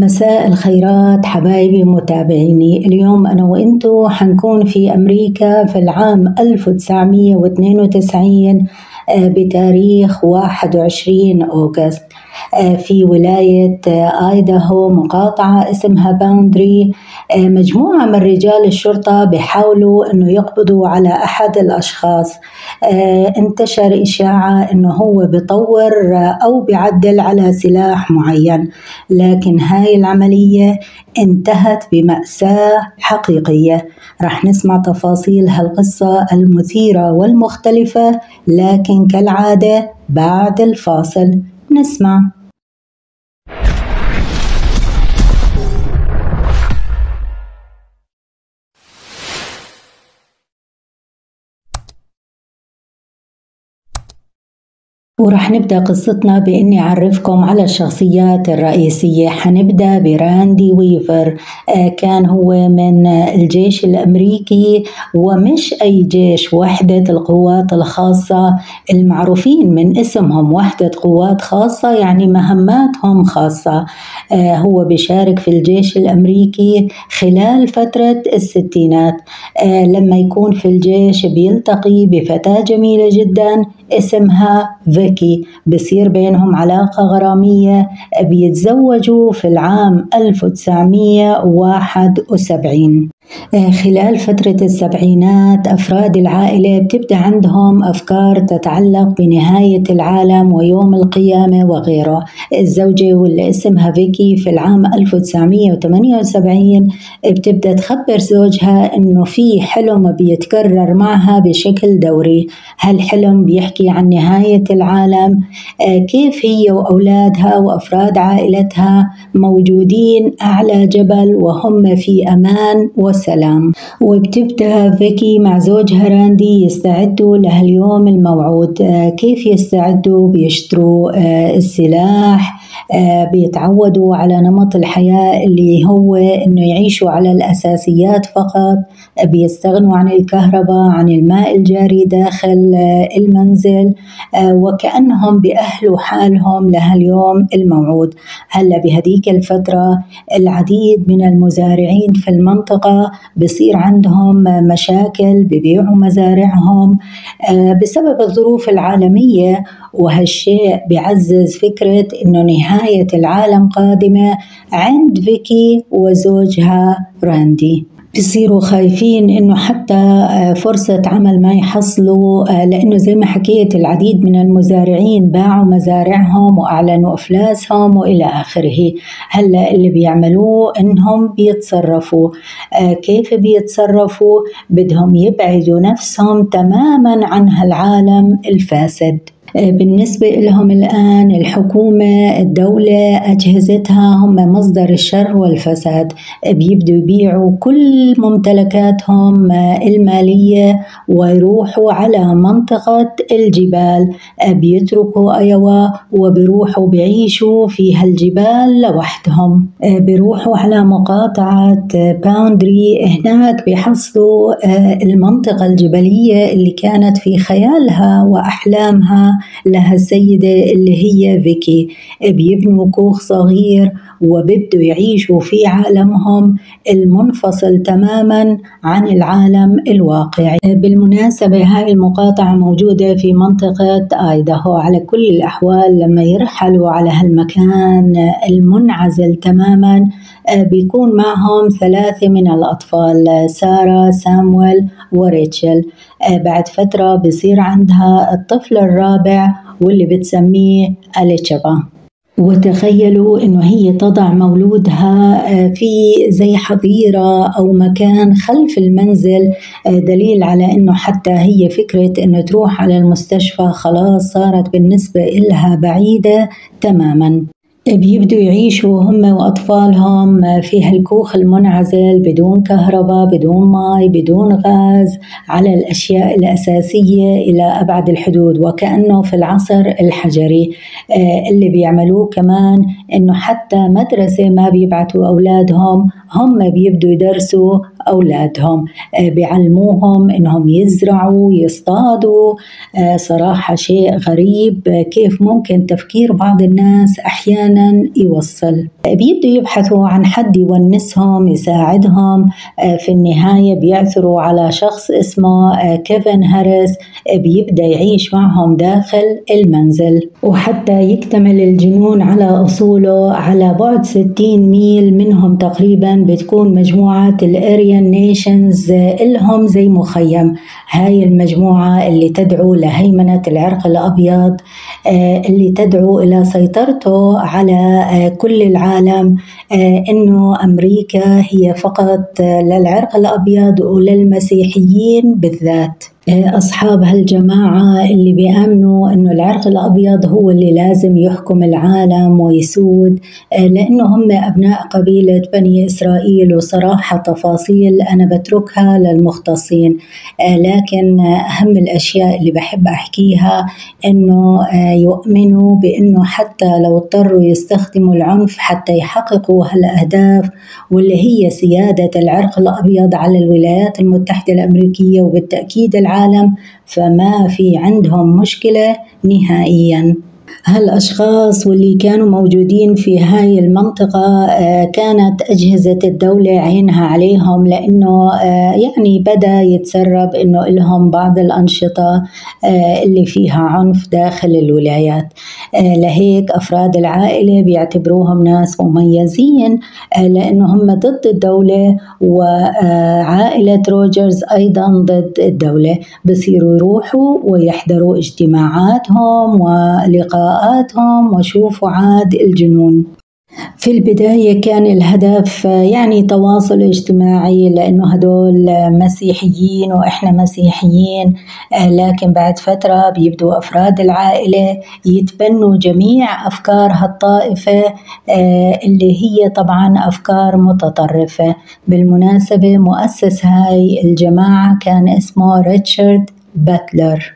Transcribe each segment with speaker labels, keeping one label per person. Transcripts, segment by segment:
Speaker 1: مساء الخيرات حبايبي متابعيني. اليوم أنا وإنتو حنكون في أمريكا في العام 1992 بتاريخ 21 أغسطس في ولاية آيداهو، مقاطعة اسمها باوندري. مجموعة من رجال الشرطة بيحاولوا أنه يقبضوا على أحد الأشخاص. انتشر إشاعة أنه هو بيطور أو بيعدل على سلاح معين، لكن هاي العملية انتهت بمأساة حقيقية. رح نسمع تفاصيل هالقصة المثيرة والمختلفة، لكن كالعادة بعد الفاصل نسمع. ورح نبدأ قصتنا بإني أعرفكم على الشخصيات الرئيسية. حنبدأ براندي ويفر. كان هو من الجيش الأمريكي، ومش أي جيش، وحدة القوات الخاصة المعروفين من اسمهم، وحدة قوات خاصة يعني مهماتهم خاصة. هو بيشارك في الجيش الأمريكي خلال فترة الستينات. لما يكون في الجيش بيلتقي بفتاة جميلة جدا اسمها فيكي، بصير بينهم علاقة غرامية، بيتزوجوا في العام 1971. خلال فترة السبعينات أفراد العائلة بتبدأ عندهم أفكار تتعلق بنهاية العالم ويوم القيامة وغيره. الزوجة واللي اسمها فيكي في العام 1978 بتبدأ تخبر زوجها إنه في حلم بيتكرر معها بشكل دوري. هالحلم بيحكي عن نهاية العالم، كيف هي وأولادها وأفراد عائلتها موجودين أعلى جبل وهم في أمان وسلام. وبتبدأ فيكي مع زوجها راندي يستعدوا لهاليوم الموعود. كيف يستعدوا؟ بيشتروا السلاح، بيتعودوا على نمط الحياة اللي هو إنه يعيشوا على الأساسيات فقط، بيستغنوا عن الكهرباء، عن الماء الجاري داخل المنزل، وكأنهم بأهلوا حالهم لهاليوم الموعود. هلا بهديك الفترة العديد من المزارعين في المنطقة بصير عندهم مشاكل، ببيعوا مزارعهم بسبب الظروف العالمية، وهالشيء بيعزز فكرة إنه نهاية العالم قادمة عند فيكي وزوجها راندي. بيصيروا خايفين إنه حتى فرصة عمل ما يحصلوا، لأنه زي ما حكيت العديد من المزارعين باعوا مزارعهم وأعلنوا إفلاسهم وإلى آخره. هلأ اللي بيعملوه إنهم بيتصرفوا. كيف بيتصرفوا؟ بدهم يبعدوا نفسهم تماما عن هالعالم الفاسد. بالنسبة لهم الآن الحكومة، الدولة، أجهزتها هم مصدر الشر والفساد. بيبدوا يبيعوا كل ممتلكاتهم المالية ويروحوا على منطقة الجبال، بيتركوا أيوا وبيروحوا بيعيشوا في هالجبال لوحدهم. بيروحوا على مقاطعة باوندري، هناك بيحصلوا المنطقة الجبلية اللي كانت في خيالها وأحلامها لها السيدة اللي هي فيكي. بيبنوا كوخ صغير وبيبدوا يعيشوا في عالمهم المنفصل تماما عن العالم الواقعي. بالمناسبة هاي المقاطعة موجودة في منطقة آيداهو. على كل الأحوال لما يرحلوا على هالمكان المنعزل تماما بيكون معهم 3 من الأطفال، سارة، سامويل وريتشل. بعد فترة بصير عندها الطفل الرابع واللي بتسميه أليتشابا. وتخيلوا إنه هي تضع مولودها في زي حظيرة أو مكان خلف المنزل، دليل على إنه حتى هي فكرة إنه تروح على المستشفى خلاص صارت بالنسبة إلها بعيدة تماماً. بيبدوا يعيشوا هم وأطفالهم في هالكوخ المنعزل بدون كهرباء، بدون ماء، بدون غاز، على الأشياء الأساسية إلى أبعد الحدود، وكأنه في العصر الحجري. اللي بيعملوه كمان إنه حتى مدرسة ما بيبعتوا أولادهم، هم بيبدوا يدرسوا أولادهم، بيعلموهم إنهم يزرعوا يصطادوا. صراحة شيء غريب كيف ممكن تفكير بعض الناس أحيانا يوصل. بيبدوا يبحثوا عن حد يونسهم يساعدهم. في النهاية بيعثروا على شخص اسمه كيفن هاريس، بيبدأ يعيش معهم داخل المنزل. وحتى يكتمل الجنون على أصوله، على بعد 60 ميل منهم تقريبا بتكون مجموعة الأريان نيشنز، إلهم زي مخيم. هاي المجموعة اللي تدعو لهيمنة العرق الأبيض، اللي تدعو إلى سيطرته على كل العالم، إنه أمريكا هي فقط للعرق الأبيض وللمسيحيين بالذات. أصحاب هالجماعة اللي بيأمنوا إنه العرق الأبيض هو اللي لازم يحكم العالم ويسود، لأنه هم أبناء قبيلة بني إسرائيل. وصراحة تفاصيل أنا بتركها للمختصين، لكن أهم الأشياء اللي بحب أحكيها إنه يؤمنوا بإنه حتى لو اضطروا يستخدموا العنف حتى يحققوا هالأهداف، واللي هي سيادة العرق الأبيض على الولايات المتحدة الأمريكية وبالتأكيد العالم، فما في عندهم مشكلة نهائياً. هالأشخاص واللي كانوا موجودين في هاي المنطقة كانت أجهزة الدولة عينها عليهم، لأنه يعني بدأ يتسرب أنه لهم بعض الأنشطة اللي فيها عنف داخل الولايات. لهيك أفراد العائلة بيعتبروهم ناس مميزين، لأنهم ضد الدولة، وعائلة روجرز أيضا ضد الدولة. بصيروا يروحوا ويحضروا اجتماعاتهم ولقاءاتهم وشوفوا عاد الجنون. في البداية كان الهدف يعني تواصل اجتماعي، لأنه هدول مسيحيين وإحنا مسيحيين، لكن بعد فترة بيبدوا أفراد العائلة يتبنوا جميع أفكار هالطائفة، اللي هي طبعا أفكار متطرفة. بالمناسبة مؤسس هاي الجماعة كان اسمه ريتشارد باتلر.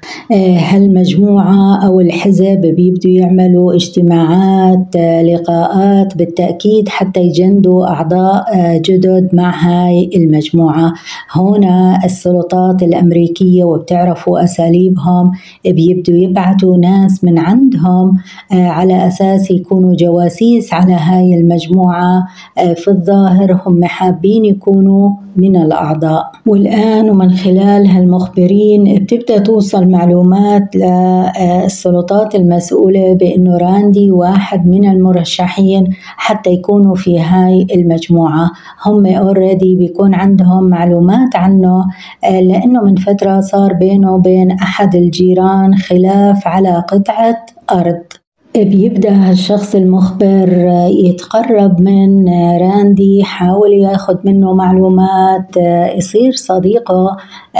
Speaker 1: هالمجموعة أو الحزب بيبدوا يعملوا اجتماعات، لقاءات بالتأكيد حتى يجندوا أعضاء جدد مع هاي المجموعة. هنا السلطات الأمريكية وبتعرفوا أساليبهم، بيبدوا يبعثوا ناس من عندهم على أساس يكونوا جواسيس على هاي المجموعة. في الظاهر هم حابين يكونوا من الأعضاء. والآن ومن خلال هالمخبرين بتبدأ توصل معلومات للسلطات المسؤولة بأنه راندي واحد من المرشحين حتى يكونوا في هاي المجموعة. هم already بيكون عندهم معلومات عنه، لأنه من فترة صار بينه وبين أحد الجيران خلاف على قطعة أرض. بيبدأ هالشخص المخبر يتقرب من راندي، حاول ياخد منه معلومات، يصير صديقه،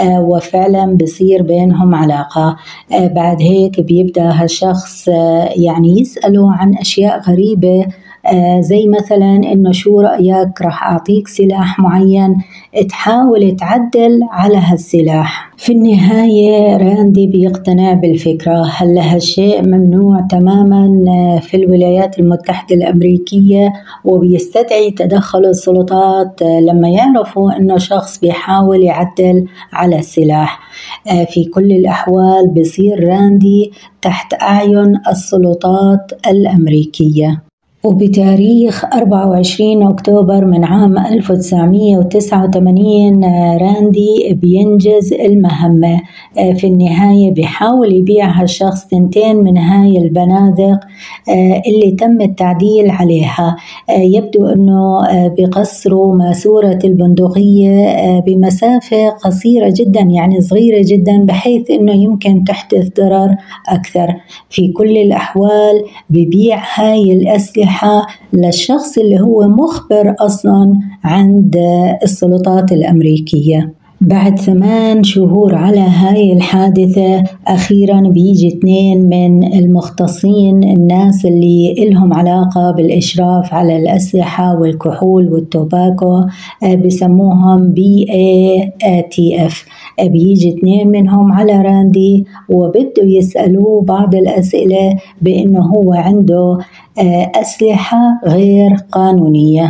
Speaker 1: وفعلا بصير بينهم علاقة. بعد هيك بيبدأ هالشخص يعني يسأله عن أشياء غريبة، زي مثلا إنه شو رأيك رح أعطيك سلاح معين تحاول تعدل على هالسلاح. في النهاية راندي بيقتنع بالفكرة. هلا هالشيء ممنوع تماما في الولايات المتحدة الأمريكية، وبيستدعي تدخل السلطات لما يعرفوا إنه شخص بيحاول يعدل على السلاح. في كل الأحوال بيصير راندي تحت أعين السلطات الأمريكية. وبتاريخ 24 أكتوبر من عام 1989 راندي بينجز المهمة. في النهاية بيحاول يبيع هالشخص 2 من هاي البنادق اللي تم التعديل عليها. يبدو أنه بقصروا ماسورة البندقية بمسافة قصيرة جدا، يعني صغيرة جدا، بحيث أنه يمكن تحدث ضرر أكثر. في كل الأحوال بيبيع هاي الأسلحة للشخص اللي هو مخبر أصلا عند السلطات الأمريكية. بعد 8 شهور على هاي الحادثة أخيرا بيجي 2 من المختصين، الناس اللي إلهم علاقة بالإشراف على الأسلحة والكحول والتوباكو، بسموهم BATF. بيجي 2 منهم على راندي وبدوا يسألوه بعض الأسئلة بأنه هو عنده أسلحة غير قانونية.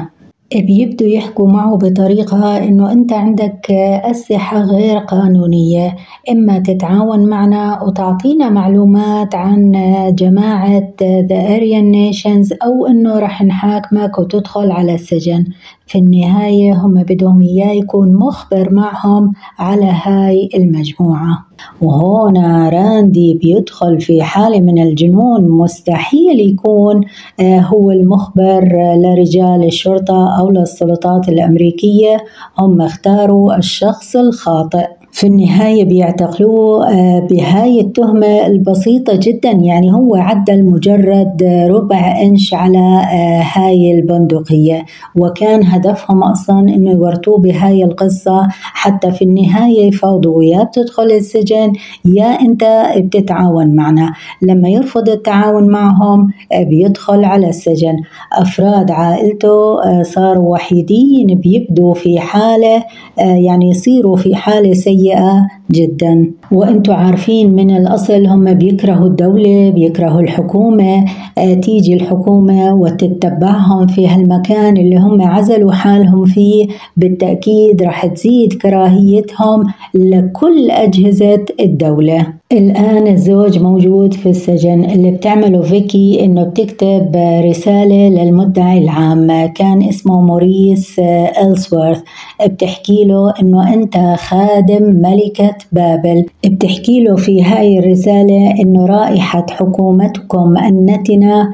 Speaker 1: بيبدوا يحكوا معه بطريقة إنه أنت عندك أسلحة غير قانونية، إما تتعاون معنا وتعطينا معلومات عن جماعة The Aryan Nations أو إنه رح نحاكمك وتدخل على السجن. في النهاية هم بدهم إياه يكون مخبر معهم على هاي المجموعة. وهنا راندي بيدخل في حالة من الجنون، مستحيل يكون هو المخبر لرجال الشرطة أو للسلطات الأمريكية، هم اختاروا الشخص الخاطئ. في النهاية بيعتقلوه بهاي التهمة البسيطة جدا، يعني هو عدل مجرد ربع إنش على هاي البندقية، وكان هدفهم أصلا إنه يورطوه بهاي القصة حتى في النهاية يفاوضوا، يا بتدخل السجن يا أنت بتتعاون معنا. لما يرفض التعاون معهم بيدخل على السجن. أفراد عائلته صاروا وحيدين، بيبدوا في حالة يعني يصيروا في حالة سيئة جدا. وانتوا عارفين من الأصل هم بيكرهوا الدولة، بيكرهوا الحكومة. تيجي الحكومة وتتبعهم في هالمكان اللي هم عزلوا حالهم فيه، بالتأكيد رح تزيد كراهيتهم لكل أجهزة الدولة. الآن الزوج موجود في السجن، اللي بتعمله فيكي إنه بتكتب رسالة للمدعي العام، كان اسمه موريس إلسورث، بتحكي له إنه أنت خادم ملكة بابل. بتحكي له في هاي الرسالة إنه رائحة حكومتكم النتنة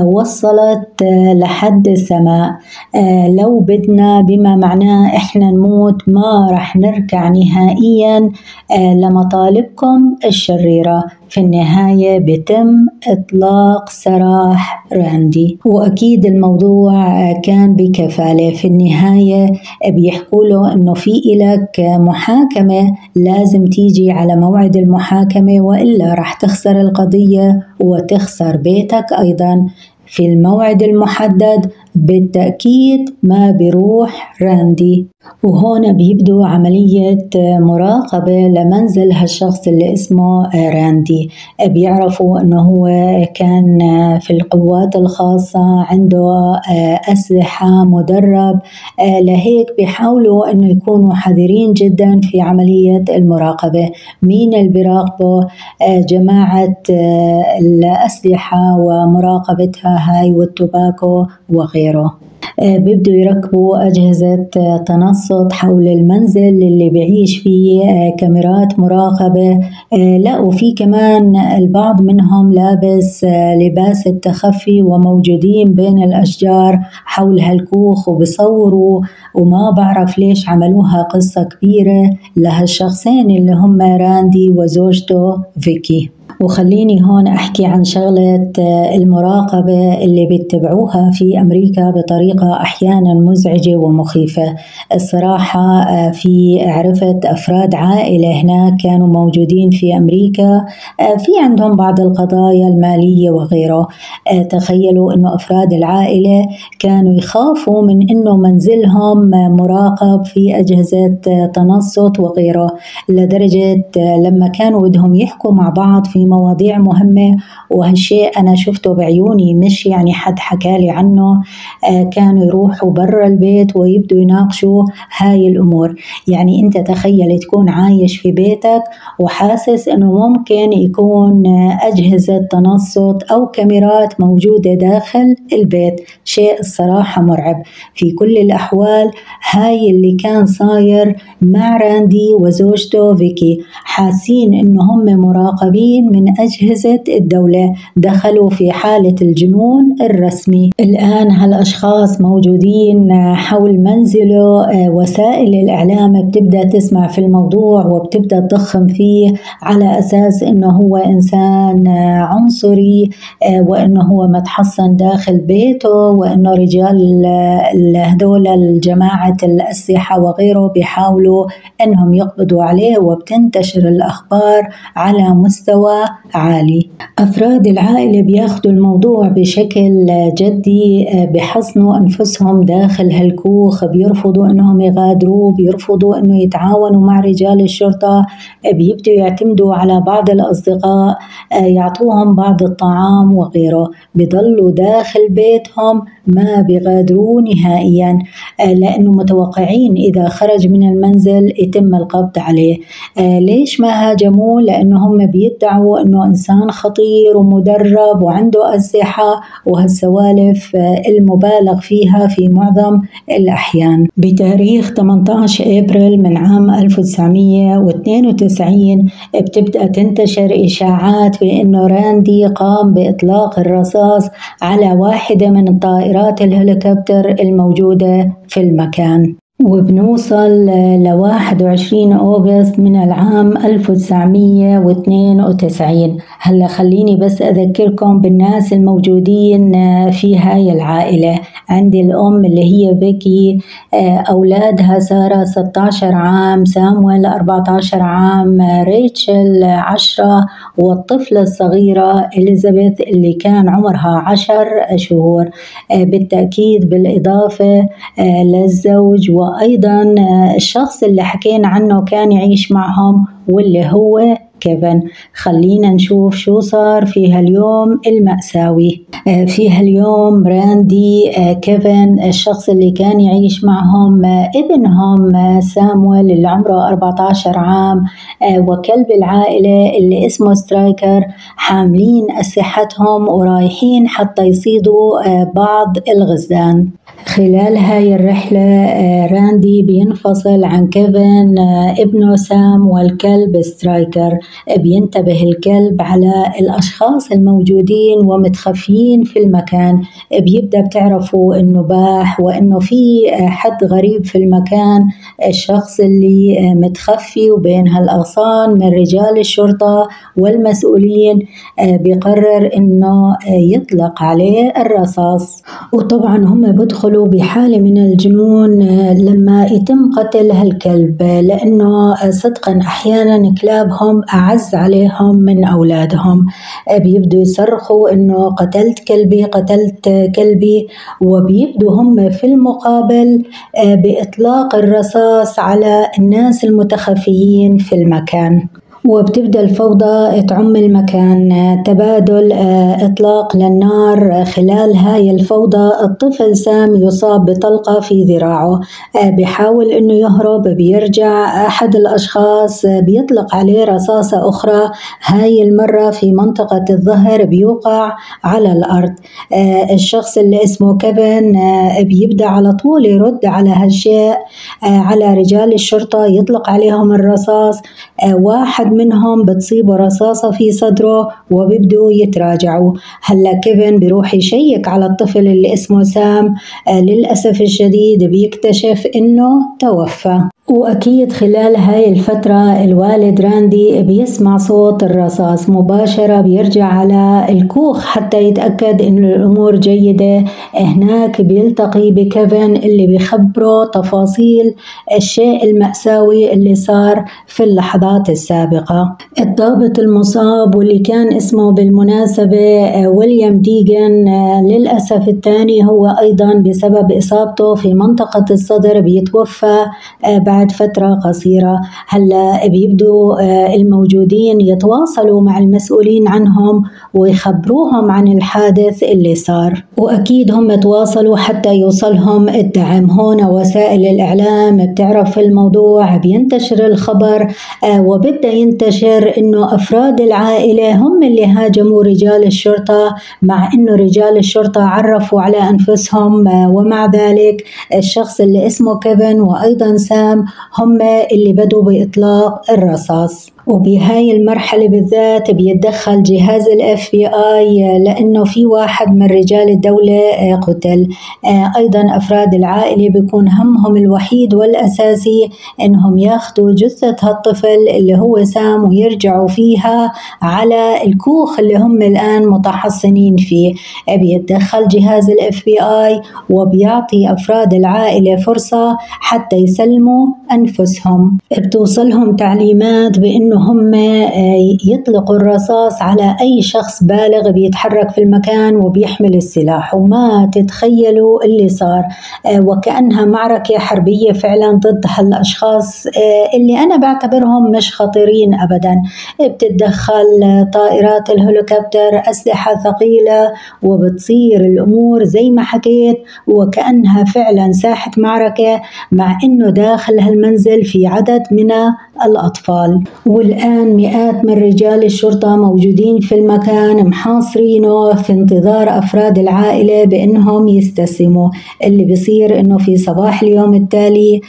Speaker 1: وصلت لحد السماء، لو بدنا بما معناه إحنا نموت ما رح نركع نهائيا لمطالبكم الشريرة. في النهاية بتم إطلاق سراح راندي، وأكيد الموضوع كان بكفالة. في النهاية بيحكوا له إنه في إلك محاكمة، لازم تيجي على موعد المحاكمة وإلا رح تخسر القضية وتخسر بيتك أيضا. في الموعد المحدد بالتأكيد ما بيروح راندي. وهون بيبدو عملية مراقبة لمنزل هالشخص اللي اسمه راندي. بيعرفوا انه هو كان في القوات الخاصة، عنده أسلحة، مدرب، لهيك بيحاولوا انه يكونوا حذرين جدا في عملية المراقبة. مين اللي بيراقبه؟ جماعة الأسلحة ومراقبتها هاي والتوباكو وغيره. بيبدوا يركبوا أجهزة تنصت حول المنزل اللي بيعيش فيه، كاميرات مراقبة. لا، وفي كمان البعض منهم لابس لباس التخفي وموجودين بين الأشجار حول هالكوخ وبصوروا. وما بعرف ليش عملوها قصة كبيرة لهالشخصين اللي هم راندي وزوجته فيكي. وخليني هون أحكي عن شغلة المراقبة اللي بيتبعوها في أمريكا بطريقة أحيانا مزعجة ومخيفة. الصراحة في عرفت أفراد عائلة هناك كانوا موجودين في أمريكا، في عندهم بعض القضايا المالية وغيره. تخيلوا أنه أفراد العائلة كانوا يخافوا من أنه منزلهم مراقب في أجهزة تنصت وغيره، لدرجة لما كانوا بدهم يحكوا مع بعض في مواضيع مهمة، وهالشيء أنا شفته بعيوني مش يعني حد حكالي عنه، كانوا يروحوا برا البيت ويبدوا يناقشوا هاي الأمور. يعني أنت تخيل تكون عايش في بيتك وحاسس أنه ممكن يكون أجهزة تنصت أو كاميرات موجودة داخل البيت. شيء الصراحة مرعب. في كل الأحوال هاي اللي كان صاير مع راندي وزوجته فيكي، حاسين أنه هم مراقبين من أجهزة الدولة، دخلوا في حالة الجنون الرسمي. الآن هالأشخاص موجودين حول منزله، وسائل الإعلام بتبدأ تسمع في الموضوع وبتبدأ تضخم فيه على أساس أنه هو إنسان عنصري، وأنه هو متحصن داخل بيته، وأنه رجال هدول الجماعة الأسلحة وغيره بيحاولوا أنهم يقبضوا عليه، وبتنتشر الأخبار على مستوى عالي. أفراد العائلة بياخدوا الموضوع بشكل جدي، بحصنوا أنفسهم داخل هالكوخ، بيرفضوا أنهم يغادروا، بيرفضوا أنه يتعاونوا مع رجال الشرطة، بيبدوا يعتمدوا على بعض الأصدقاء يعطوهم بعض الطعام وغيره، بيضلوا داخل بيتهم ما بيغادروا نهائيا، لأنه متوقعين إذا خرج من المنزل يتم القبض عليه. ليش ما هاجموه؟ لأنه هم بيدعوا أنه إنسان خطير ومدرب وعنده أسلحة، وهالسوالف المبالغ فيها في معظم الأحيان. بتاريخ 18 أبريل من عام 1992 بتبدأ تنتشر إشاعات بأنه راندي قام بإطلاق الرصاص على واحدة من الطائرات الهليكوبتر الموجودة في المكان، وبنوصل ل 21 أغسطس من العام 1992. هلا خليني بس أذكركم بالناس الموجودين في هاي العائلة. عندي الأم اللي هي بيكي، أولادها سارة 16 عام، سامويل 14 عام، ريتشل 10، والطفلة الصغيرة إليزابيث اللي كان عمرها 10 شهور. بالتأكيد بالإضافة للزوج وأيضا الشخص اللي حكينا عنه كان يعيش معهم واللي هو كيفن. خلينا نشوف شو صار في هاليوم المأساوي. في هاليوم راندي، كيفن الشخص اللي كان يعيش معهم، ابنهم سامويل اللي عمره 14 عام، وكلب العائلة اللي اسمه سترايكر، حاملين أسلحتهم ورايحين حتى يصيدوا بعض الغزلان. خلال هاي الرحلة راندي بينفصل عن كيفن ابنه سام والكلب سترايكر. بينتبه الكلب على الأشخاص الموجودين ومتخفيين في المكان، بيبدأ بتعرفوا إنه باح وإنه في حد غريب في المكان. الشخص اللي متخفي وبين هالأغصان من رجال الشرطة والمسؤولين بيقرر إنه يطلق عليه الرصاص، وطبعا هم بدخلوا بحالة من الجنون لما يتم قتل هالكلب، لأنه صدقا أحيانا كلابهم أعز عليهم من أولادهم. بيبدوا يصرخوا إنه قتلت كلبي قتلت كلبي، وبيبدوا هم في المقابل بإطلاق الرصاص على الناس المتخفيين في المكان، وبتبدأ الفوضى تعم المكان. تبادل إطلاق للنار. خلال هاي الفوضى الطفل سام يصاب بطلقة في ذراعه، بيحاول إنه يهرب، بيرجع أحد الأشخاص بيطلق عليه رصاصة أخرى، هاي المرة في منطقة الظهر، بيوقع على الأرض. الشخص اللي اسمه كيفن بيبدأ على طول يرد على هالشيء على رجال الشرطة، يطلق عليهم الرصاص. واحد منهم بتصيبه رصاصة في صدره وبيبدوا يتراجعوا. هلا كيفن بيروح يشيك على الطفل اللي اسمه سام، للأسف الشديد بيكتشف إنه توفى. وأكيد خلال هاي الفترة الوالد راندي بيسمع صوت الرصاص مباشرة، بيرجع على الكوخ حتى يتأكد إن الأمور جيدة. هناك بيلتقي بكيفن اللي بيخبره تفاصيل الشيء المأساوي اللي صار في اللحظات السابقة. الضابط المصاب واللي كان اسمه بالمناسبة ويليام ديغان، للأسف الثاني هو أيضا بسبب إصابته في منطقة الصدر بيتوفى بعد فترة قصيرة. هلا بيبدوا الموجودين يتواصلوا مع المسؤولين عنهم ويخبروهم عن الحادث اللي صار، وأكيد هم تواصلوا حتى يوصلهم الدعم. هون وسائل الإعلام بتعرف الموضوع، بينتشر الخبر وبدأ ينتشر إنه أفراد العائلة هم اللي هاجموا رجال الشرطة، مع إنه رجال الشرطة عرفوا على أنفسهم، ومع ذلك الشخص اللي اسمه كيفن وأيضا سام هم اللي بدوا بإطلاق الرصاص. وبهاي المرحلة بالذات بيتدخل جهاز ال FBI لأنه في واحد من رجال الدولة قتل. أيضا أفراد العائلة بيكون همهم الوحيد والأساسي إنهم ياخدوا جثة هالطفل اللي هو سام ويرجعوا فيها على الكوخ اللي هم الآن متحصنين فيه. بيتدخل جهاز ال FBI وبيعطي أفراد العائلة فرصة حتى يسلموا أنفسهم. بتوصلهم تعليمات بأنه هم يطلقوا الرصاص على أي شخص بالغ بيتحرك في المكان وبيحمل السلاح، وما تتخيلوا اللي صار. وكأنها معركة حربية فعلا ضد هالأشخاص اللي أنا بعتبرهم مش خطيرين أبدا. بتتدخل طائرات الهليكوبتر، أسلحة ثقيلة، وبتصير الأمور زي ما حكيت وكأنها فعلا ساحة معركة، مع أنه داخل هالمنزل في عدد من الأطفال. والآن مئات من رجال الشرطة موجودين في المكان محاصرينه في انتظار أفراد العائلة بأنهم يستسلموا. اللي بيصير أنه في صباح اليوم التالي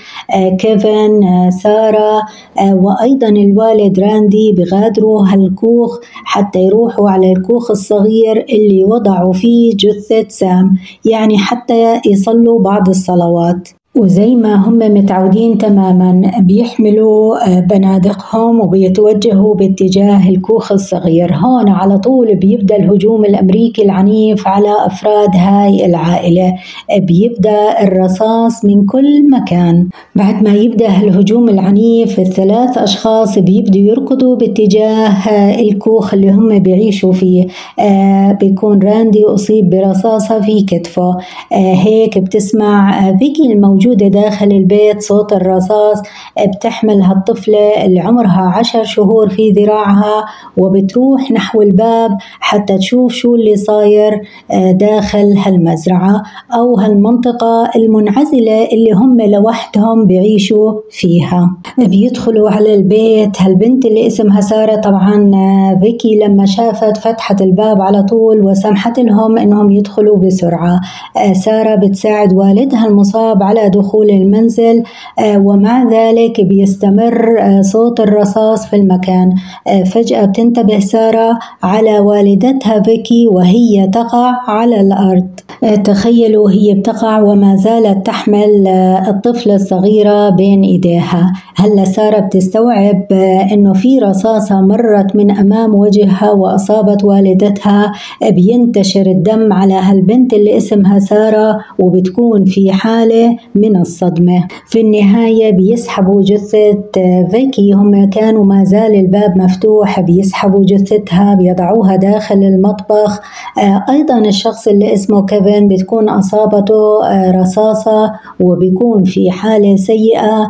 Speaker 1: كيفن، سارة، وأيضا الوالد راندي بغادروا هالكوخ حتى يروحوا على الكوخ الصغير اللي وضعوا فيه جثة سام، يعني حتى يصلوا بعض الصلوات. وزي ما هم متعودين تماما بيحملوا بنادقهم وبيتوجهوا باتجاه الكوخ الصغير. هون على طول بيبدأ الهجوم الأمريكي العنيف على أفراد هاي العائلة، بيبدأ الرصاص من كل مكان. بعد ما يبدأ الهجوم العنيف، الثلاث أشخاص بيبدوا يركضوا باتجاه الكوخ اللي هم بيعيشوا فيه. بيكون راندي أصيب برصاصة في كتفه. هيك بتسمع فيكي الموجودة داخل البيت صوت الرصاص، بتحمل هالطفلة اللي عمرها 10 شهور في ذراعها وبتروح نحو الباب حتى تشوف شو اللي صاير داخل هالمزرعة أو هالمنطقة المنعزلة اللي هم لوحدهم بيعيشوا فيها. بيدخلوا على البيت. هالبنت اللي اسمها سارة، طبعا فيكي لما شافت فتحت الباب على طول وسمحت لهم انهم يدخلوا بسرعة. سارة بتساعد والدها المصاب على دخول المنزل، ومع ذلك بيستمر صوت الرصاص في المكان. فجأة بتنتبه سارة على والدتها فيكي وهي تقع على الأرض. تخيلوا هي بتقع وما زالت تحمل الطفلة الصغيرة بين إيديها. هلا سارة بتستوعب إنه في رصاصة مرت من أمام وجهها وأصابت والدتها. بينتشر الدم على هالبنت اللي اسمها سارة وبتكون في حالة من الصدمة. في النهاية بيسحبوا جثة فيكي، هم كانوا ما زال الباب مفتوح، بيسحبوا جثتها بيضعوها داخل المطبخ. أيضا الشخص اللي اسمه كيفن بتكون أصابته رصاصة وبيكون في حالة سيئة،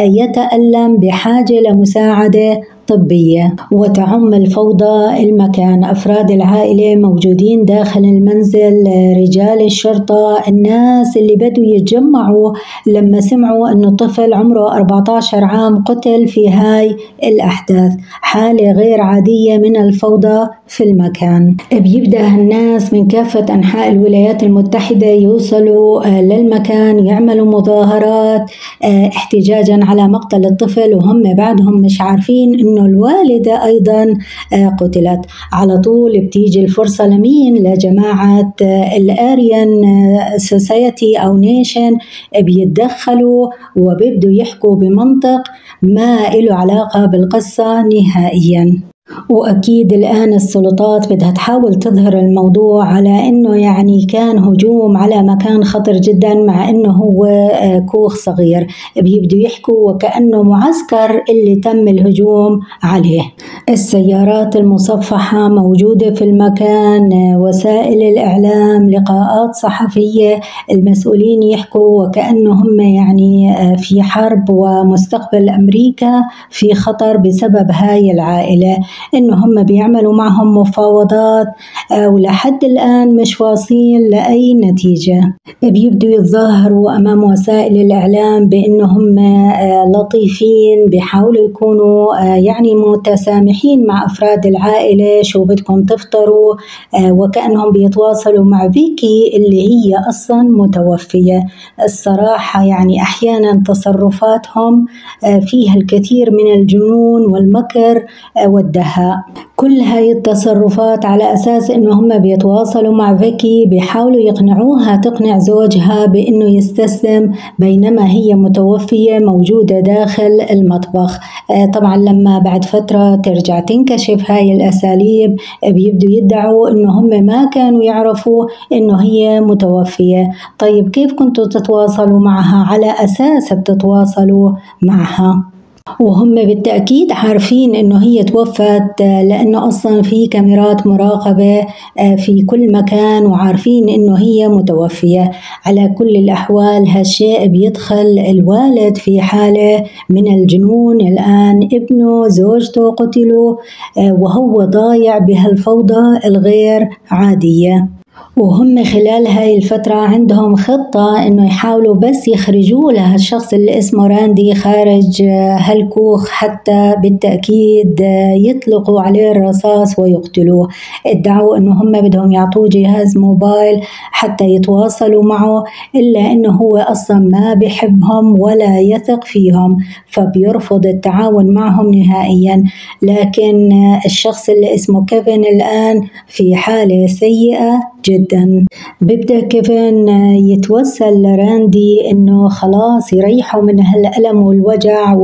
Speaker 1: يتألم بحاجة لمساعدة طبية. وتعم الفوضى المكان. أفراد العائلة موجودين داخل المنزل، رجال الشرطة، الناس اللي بدوا يتجمعوا لما سمعوا أنه طفل عمره 14 عام قتل في هاي الأحداث. حالة غير عادية من الفوضى في المكان. بيبدأ الناس من كافة أنحاء الولايات المتحدة يوصلوا للمكان، يعملوا مظاهرات احتجاجا على مقتل الطفل، وهم بعدهم مش عارفين إنه الوالدة أيضا قتلت. على طول بتيجي الفرصة لمين؟ لجماعة الآريان سوسايتي أو نيشن، بيتدخلوا وبيبدوا يحكوا بمنطق ما له علاقة بالقصة نهائيا. وأكيد الآن السلطات بدها تحاول تظهر الموضوع على أنه يعني كان هجوم على مكان خطر جدا، مع أنه هو كوخ صغير. بيبدوا يحكوا وكأنه معسكر اللي تم الهجوم عليه. السيارات المصفحة موجودة في المكان، وسائل الإعلام، لقاءات صحفية، المسؤولين يحكوا وكأنه هم يعني في حرب ومستقبل أمريكا في خطر بسبب هاي العائلة، إنه هم بيعملوا معهم مفاوضات ولحد الآن مش واصلين لأي نتيجة. بيبدوا يتظاهروا أمام وسائل الإعلام بإنه هم لطيفين، بيحاولوا يكونوا يعني متسامحين مع أفراد العائلة، شو بدكم تفطروا، وكأنهم بيتواصلوا مع فيكي اللي هي أصلا متوفية. الصراحة يعني أحيانا تصرفاتهم فيها الكثير من الجنون والمكر والدهاء. كل هاي التصرفات على أساس إنه هم بيتواصلوا مع فيكي، بيحاولوا يقنعوها تقنع زوجها بإنه يستسلم بينما هي متوفية موجودة داخل المطبخ. طبعا لما بعد فترة ترجع تنكشف هاي الأساليب، بيبدوا يدعوا إنه هم ما كانوا يعرفوا إنه هي متوفية. طيب كيف كنتوا تتواصلوا معها؟ على أساس بتتواصلوا معها؟ وهم بالتأكيد عارفين إنه هي توفت، لأنه أصلا في كاميرات مراقبة في كل مكان، وعارفين إنه هي متوفية. على كل الأحوال هالشيء بيدخل الوالد في حالة من الجنون. الآن ابنه زوجته قتلوا، وهو ضايع بهالفوضى الغير عادية. وهم خلال هاي الفترة عندهم خطة إنه يحاولوا بس يخرجوا لهالشخص اللي اسمه راندي خارج هالكوخ، حتى بالتأكيد يطلقوا عليه الرصاص ويقتلوه. ادعوا إنه هم بدهم يعطوه جهاز موبايل حتى يتواصلوا معه، إلا إنه هو أصلا ما بيحبهم ولا يثق فيهم، فبيرفض التعاون معهم نهائيا. لكن الشخص اللي اسمه كيفن الآن في حالة سيئة جدا. بيبدأ كيفن يتوسل لراندي إنه خلاص يريحه من هالألم والوجع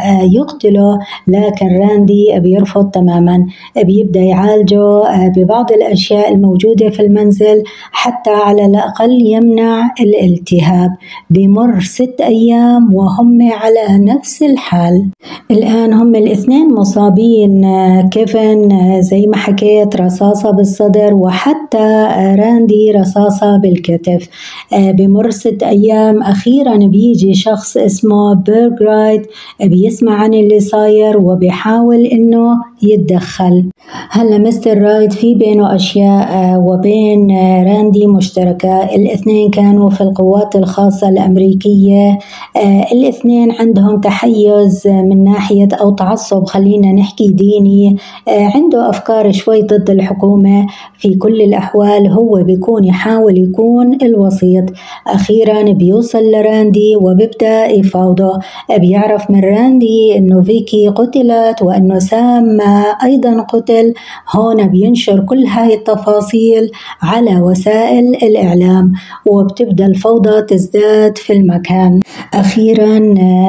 Speaker 1: ويقتله، لكن راندي بيرفض تماما. بيبدأ يعالجه ببعض الأشياء الموجودة في المنزل حتى على الأقل يمنع الالتهاب. بمر 6 أيام وهم على نفس الحال. الآن هم الاثنين مصابين، كيفن زي ما حكيت رصاصة بالصدر، وحتى راندي رصاصة بالكتف. بمر 6 أيام أخيرا بيجي شخص اسمه بيرغرايت، بيسمع عن اللي صاير وبيحاول إنه يتدخل. هلا مستر رايت في بينه أشياء وبين راندي مشتركة. الاثنين كانوا في القوات الخاصة الأمريكية. الاثنين عندهم تحيز من ناحية أو تعصب، خلينا نحكي ديني. عنده أفكار شوي ضد الحكومة. في كل الأحوال هو بيكون يحاول يكون الوسيط. أخيرا بيوصل لراندي وبيبدأ يفاوضه. بيعرف من راندي إنه فيكي قتلت وإنه سام أيضا قتل. هون بينشر كل هاي التفاصيل على وسائل الإعلام، وبتبدأ الفوضى تزداد في المكان. أخيرا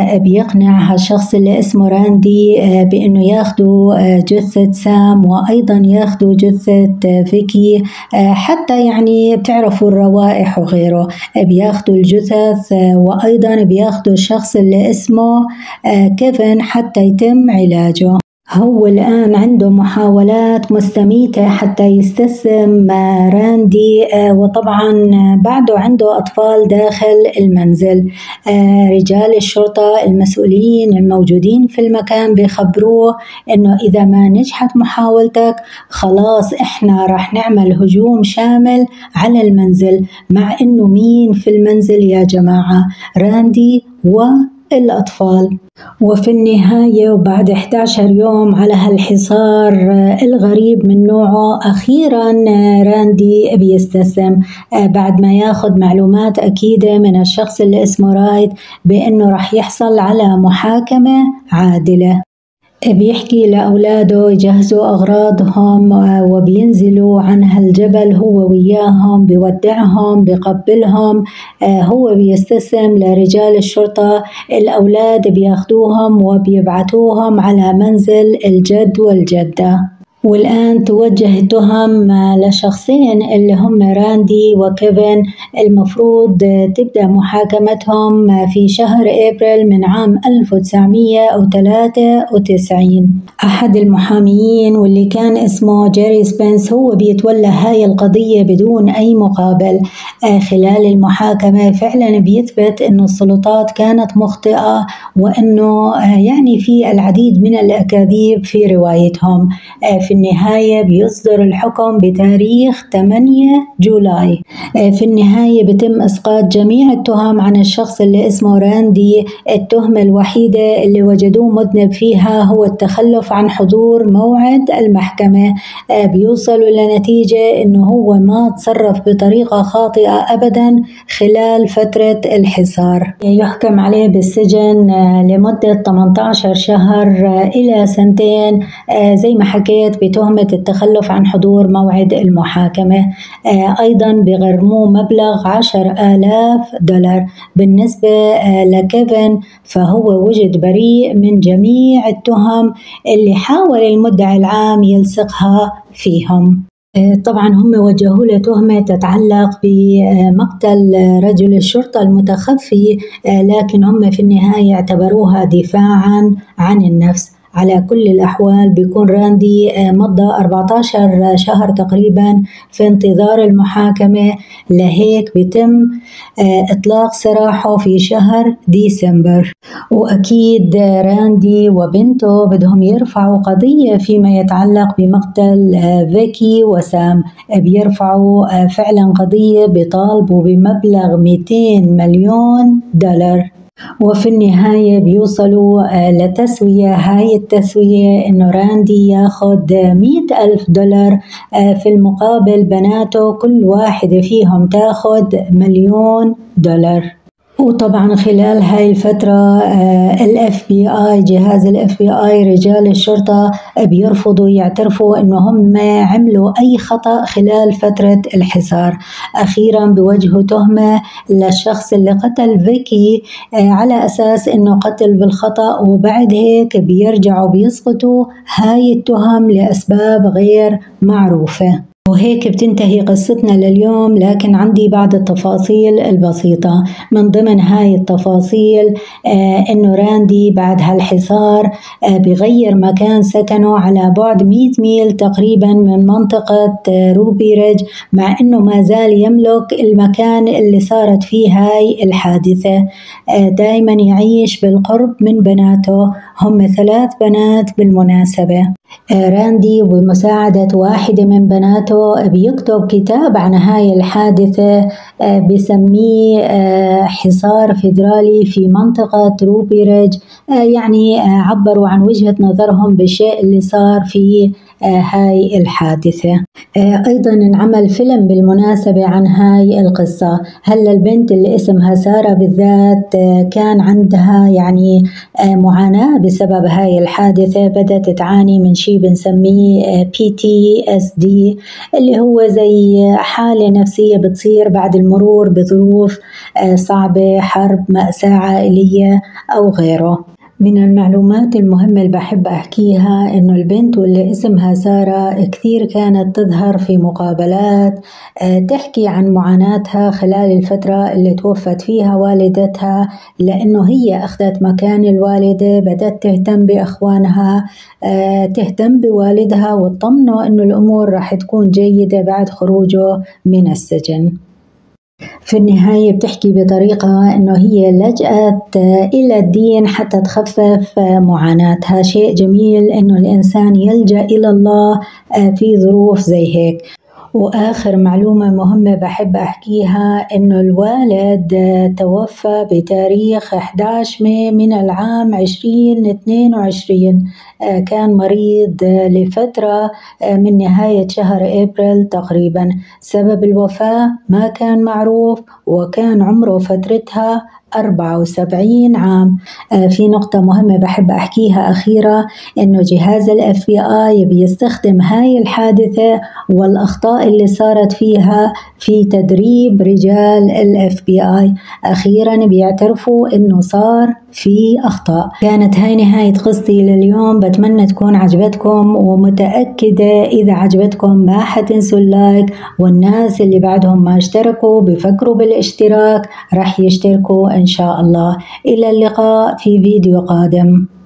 Speaker 1: بيقنع هالشخص اللي اسمه راندي بأنه ياخدوا جثة سام، وأيضا ياخدوا جثة فيكي، حتى يعني بتعرفوا الروائح وغيره. بياخدوا الجثث، وأيضا بياخدوا الشخص اللي اسمه كيفن حتى يتم علاجه. هو الآن عنده محاولات مستميتة حتى يستسلم راندي، وطبعا بعده عنده أطفال داخل المنزل. رجال الشرطة المسؤولين الموجودين في المكان بيخبروه إنه إذا ما نجحت محاولتك خلاص إحنا رح نعمل هجوم شامل على المنزل. مع إنه مين في المنزل يا جماعة؟ راندي والأطفال. وفي النهاية وبعد 11 يوم على هالحصار الغريب من نوعه، أخيرا راندي بيستسلم بعد ما ياخد معلومات أكيدة من الشخص اللي اسمه رايت بأنه رح يحصل على محاكمة عادلة. بيحكي لأولاده يجهزوا أغراضهم وبينزلوا عن هالجبل هو وياهم، بيودعهم بيقبلهم. هو بيستسلم لرجال الشرطة. الأولاد بياخدوهم وبيبعتوهم على منزل الجد والجدة. والآن توجه التهم لشخصين اللي هم راندي وكيفن. المفروض تبدأ محاكمتهم في شهر أبريل من عام 1993. أحد المحاميين واللي كان اسمه جيري سبنس هو بيتولى هاي القضية بدون أي مقابل. خلال المحاكمة فعلا بيثبت أن السلطات كانت مخطئة، وأنه يعني في العديد من الأكاذيب في روايتهم. في النهاية بيصدر الحكم بتاريخ 8 جولاي. في النهاية بتم إسقاط جميع التهم عن الشخص اللي اسمه راندي. التهمة الوحيدة اللي وجدوه مذنب فيها هو التخلف عن حضور موعد المحكمة. بيوصلوا لنتيجة إنه هو ما تصرف بطريقة خاطئة أبدا خلال فترة الحصار. يحكم عليه بالسجن لمدة 18 شهر إلى 2 سنين، زي ما حكيت، بتهمة التخلف عن حضور موعد المحاكمة. أيضا بغرموه مبلغ $10,000. بالنسبة لكيفن فهو وجد بريء من جميع التهم اللي حاول المدعي العام يلصقها فيهم. طبعا هم وجهوا له تهمة تتعلق بمقتل رجل الشرطة المتخفي، لكن هم في النهاية اعتبروها دفاعا عن النفس. على كل الأحوال بيكون راندي مضى 14 شهر تقريبا في انتظار المحاكمة، لهيك بيتم إطلاق سراحه في شهر ديسمبر. وأكيد راندي وبنته بدهم يرفعوا قضية فيما يتعلق بمقتل فيكي وسام، بيرفعوا فعلا قضية بيطالبوا بمبلغ 200 مليون دولار، وفي النهاية بيوصلوا لتسوية. هاي التسوية إنه راندي ياخد 100,000 دولار، في المقابل بناته كل واحدة فيهم تاخد 1,000,000 دولار. وطبعا خلال هاي الفترة ال FBI جهاز ال FBI رجال الشرطة بيرفضوا يعترفوا إنه هم عملوا أي خطأ خلال فترة الحصار. أخيرا بوجهوا تهمة للشخص اللي قتل فيكي على أساس إنه قتل بالخطأ، وبعد هيك بيرجعوا بيسقطوا هاي التهم لأسباب غير معروفة. وهيك بتنتهي قصتنا لليوم، لكن عندي بعض التفاصيل البسيطة. من ضمن هاي التفاصيل إنه راندي بعد هالحصار بغير مكان سكنه على بعد 100 ميل تقريبا من منطقة روبي ريج، مع إنه ما زال يملك المكان اللي صارت فيه هاي الحادثة. دايما يعيش بالقرب من بناته، هم 3 بنات بالمناسبة. راندي بمساعدة واحدة من بناته بيكتب كتاب عن هاي الحادثة بسميه حصار فيدرالي في منطقة روبي ريج، يعني عبروا عن وجهة نظرهم بالشيء اللي صار في هاي الحادثة. أيضا انعمل فيلم بالمناسبة عن هاي القصة. هلا البنت اللي اسمها سارة بالذات كان عندها يعني معاناة بسبب هاي الحادثة، بدأت تعاني من شيء بنسميه PTSD، اللي هو زي حالة نفسية بتصير بعد المرور بظروف صعبة، حرب، مأساة عائلية أو غيره. من المعلومات المهمة اللي بحب أحكيها إنه البنت واللي اسمها سارة كثير كانت تظهر في مقابلات تحكي عن معاناتها خلال الفترة اللي توفت فيها والدتها، لأنه هي أخذت مكان الوالدة، بدأت تهتم بأخوانها، تهتم بوالدها وتطمنه إنه الأمور راح تكون جيدة بعد خروجه من السجن. في النهاية بتحكي بطريقة إنه هي لجأت إلى الدين حتى تخفف معاناتها. شيء جميل إنه الإنسان يلجأ إلى الله في ظروف زي هيك. وآخر معلومة مهمة بحب أحكيها إنه الوالد توفى بتاريخ 11 ماي من العام 2022. كان مريض لفترة من نهاية شهر أبريل تقريبا. سبب الوفاة ما كان معروف، وكان عمره فترتها 74 عام. في نقطة مهمة بحب أحكيها أخيرة، إنه جهاز ال FBI بيستخدم هاي الحادثة والأخطاء اللي صارت فيها في تدريب رجال ال FBI. أخيرا بيعترفوا إنه صار في أخطاء. كانت هاي نهاية قصتي لليوم، بتمنى تكون عجبتكم، ومتأكدة إذا عجبتكم ما حتنسوا اللايك، والناس اللي بعدهم ما اشتركوا بفكروا بالاشتراك، رح يشتركوا إن شاء الله. إلى اللقاء في فيديو قادم.